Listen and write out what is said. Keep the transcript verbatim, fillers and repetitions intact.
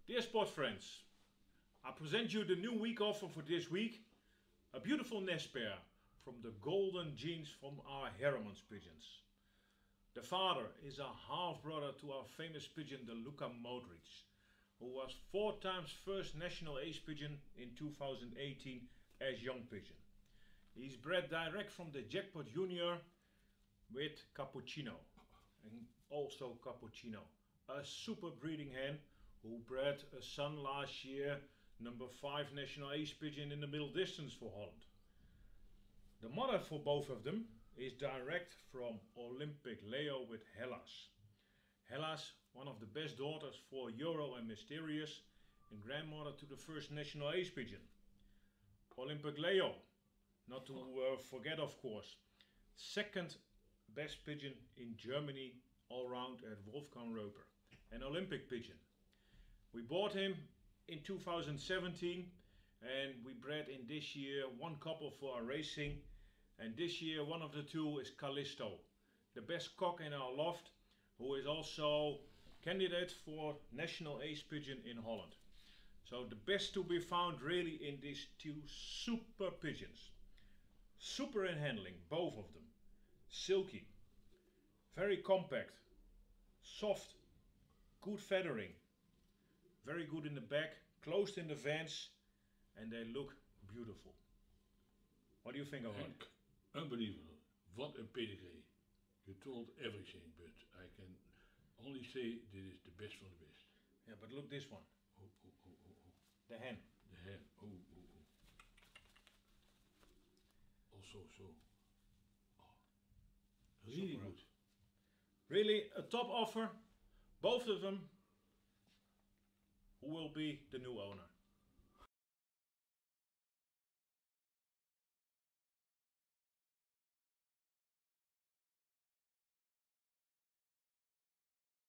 Dear sport friends, I present you the new week offer for this week. A beautiful nest pair from the golden genes from our Heremans pigeons. The father is a half brother to our famous pigeon, the Luka Modric, who was four times first national ace pigeon in two thousand eighteen as young pigeon. He's bred direct from the Jackpot Junior with Cappuccino, and also Cappuccino, a super breeding hen who bred a son last year, number five national ace pigeon in the middle distance for Holland. The mother for both of them is direct from Olympic Leo with Hellas. Hellas, one of the best daughters for Euro and Mysterious, and grandmother to the first national ace pigeon. Olympic Leo, not to uh, forget of course, second best pigeon in Germany all round at Wolfgang Roper, an Olympic pigeon. We bought him in two thousand seventeen and we bred in this year one couple for our racing, and this year one of the two is Callisto, the best cock in our loft, who is also candidate for national ace pigeon in Holland. So the best to be found really in these two super pigeons. Super in handling, both of them. Silky, very compact, soft, good feathering, very good in the back, closed in the vents, and they look beautiful. What do you think of it? Unbelievable. What a pedigree. You told everything, but I can only say this is the best from the best. Yeah, but look this one. Oh, oh, oh, oh, oh. The hen. The hen. Oh, oh, oh. Also so. Oh. Really Super. good. Really a top offer. Both of them. Who will be the new owner?